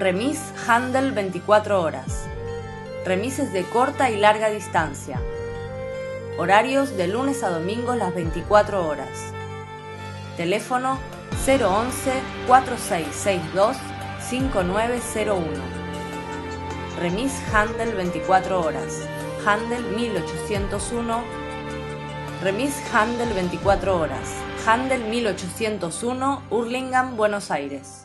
Remis Handel 24 horas. Remises de corta y larga distancia. Horarios de lunes a domingos las 24 horas. Teléfono 011-4662-5901. Remis Handel 24 horas. Handel 1801. Remis Handel 24 horas. Handel 1801, Hurlingham, Buenos Aires.